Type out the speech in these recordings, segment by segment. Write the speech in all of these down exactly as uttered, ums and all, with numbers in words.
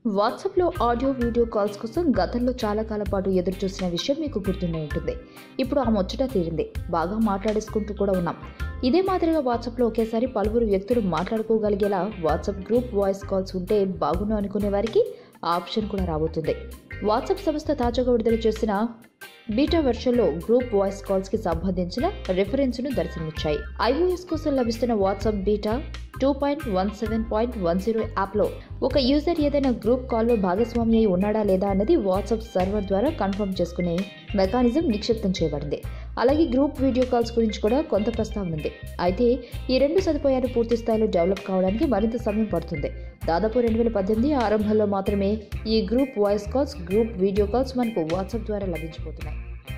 వాట్సాప్లో audio video calls కోసం గతంలో చాలా కాలం పాటు ఎదురు చూసిన విషయం మీకు గుర్తుండే ఉంటుంది. ఇప్పుడు ఆ ముచ్చట తీరింది. బాగా మాట్లాడేసుకుంటూ కూడా ఉన్నాం. ఇదే మాదిరిగా వాట్సాప్లో ఒకేసారి పలువురు వ్యక్తులు మాట్లాడుకోగలిగేలా వాట్సాప్ గ్రూప్ వాయిస్ కాల్స్ ఉంటే బాగుండు అనుకునే వారికి ఆ ఆప్షన్ కూడా రాబోతుంది. వాట్సాప్ సంస్థ తాజాగా విడుదల చేసిన బీటా వెర్షన్లో గ్రూప్ వాయిస్ కాల్స్కి సంబంధించిన రిఫరెన్స్ను దర్శనమిచ్చాయి. ఐఓఎస్ కోసం లభిస్తున్న WhatsApp beta two point one seven point one zero యాప్లో ఒక యూజర్ ఏదైనా గ్రూప్ కాల్లో భాగస్వామి అయి ఉన్నాడా లేదా అన్నది వాట్సాప్ సర్వర్ ద్వారా కన్ఫర్మ్ చేసుకునే మెకానిజం నిక్షిప్తం చేయబడింది. అలాగే గ్రూప్ వీడియో కాల్స్ గురించి కూడా కొంత ప్రస్తావన ఉంది. అయితే ఈ రెండు సదుపాయాలు పూర్తి స్థాయిలో డెవలప్ కావడానికి మరింత సమయం పడుతుంది. దాదాపు రెండు వేల పద్దెనిమిది ఆరంభంలో మాత్రమే ఈ group voice calls, group video calls మనకు వాట్సాప్ ద్వారా లభించబోతున్నాయి.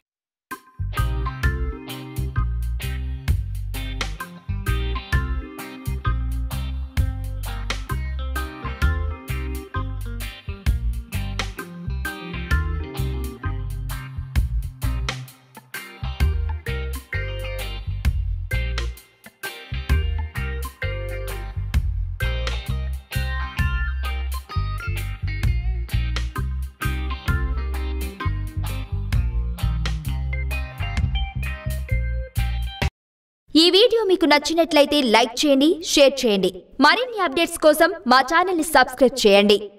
ఈ వీడియో మీకు నచ్చినట్లయితే లైక్ చేయండి, షేర్ చేయండి. మరిన్ని అప్డేట్స్ కోసం మా ఛానల్ ని సబ్స్క్రైబ్ చేయండి.